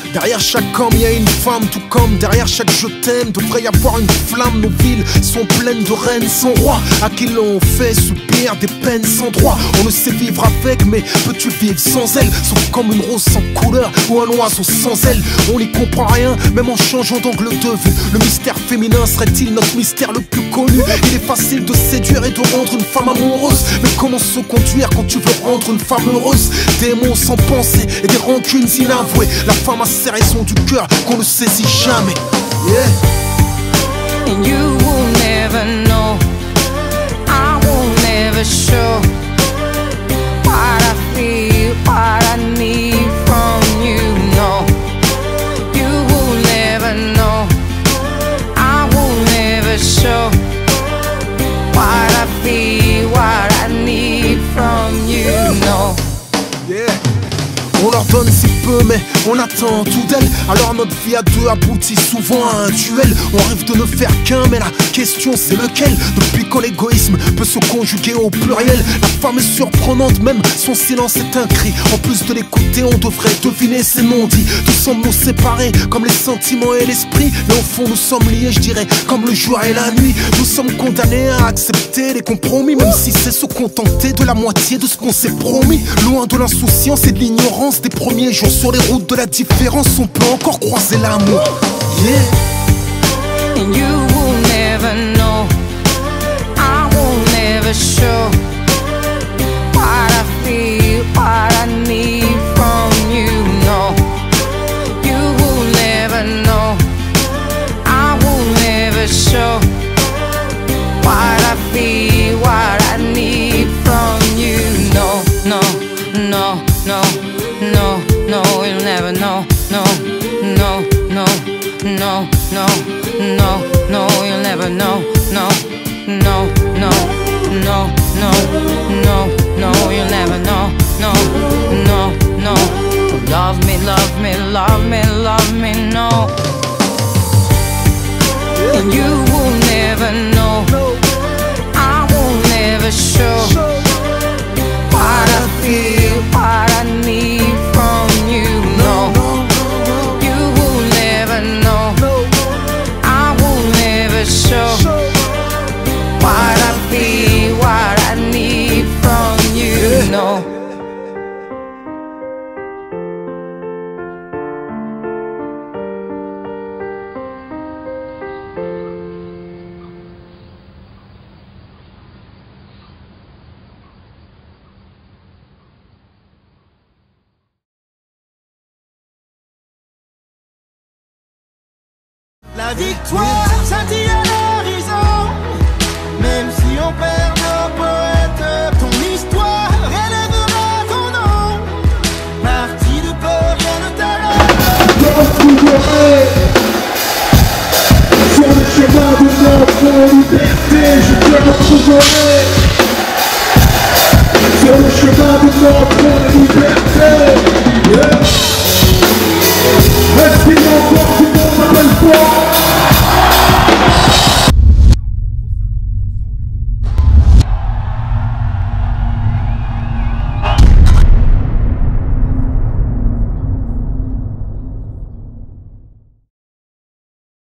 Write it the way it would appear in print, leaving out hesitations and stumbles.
Derrière chaque homme, il y a une femme, tout comme derrière chaque je t'aime, devrait y avoir une flamme. Nos villes sont pleines de reines sans roi, à qui l'on fait subir des peines sans droit. On ne sait vivre avec, mais peux-tu vivre sans elle? Sauf comme une rose sans couleur ou un oiseau sans aile. On n'y comprend rien, même en changeant d'angle de vue. Le mystère féminin serait-il notre mystère le plus connu? Il est facile de séduire et de rendre une femme amoureuse, mais comment se conduire quand tu veux rendre une femme heureuse? Des mots sans pensée et des rancunes inavouées. La femme a ses raisons du cœur qu'on ne saisit jamais. Yeah. And you will never know, I will never show what I feel, what I need from you. No, you will never know, I will never show what I feel, what I need from you. No. Yeah. On leur donne si peu mais on attend tout d'elle. Alors notre vie à deux aboutit souvent à un duel. On rêve de ne faire qu'un mais la question c'est lequel? Depuis quand l'égoïsme peut se conjuguer au pluriel? La femme est surprenante, même son silence est un cri. En plus de l'écouter on devrait deviner ses non-dits. Nous sommes nous séparés comme les sentiments et l'esprit, mais au fond nous sommes liés, je dirais, comme le jour et la nuit. Nous sommes condamnés à accepter les compromis, même si c'est se contenter de la moitié de ce qu'on s'est promis. Loin de l'insouciance et de l'ignorance des premiers jours sur les routes de la différence, on peut encore croiser l'amour. Yeah. And you will never know, I will never show what I feel, what I need from you. No, you will never know, I will never show what I feel, what I need from you. No, no, no, no. No, no, you'll never know. No, no, no, no, no, no, no, you'll never know. No, no, no, no, no, no, no, you'll never know. No, no, no. Love me, love me, love me, love me, no. And you will never know, I will never show what I feel, what I need from you. No, you will never know, I will never show what I feel, what I need from you. No. La victoire scintille à l'horizon, même si on perd nos poètes. Ton histoire élèvera ton nom, parti de peu, rien ne t'arrête. Sur le chemin de notre liberté, je te retrouverai. Sur le chemin de notre liberté, yeah. Respire encore, tout le monde m'appelle fort.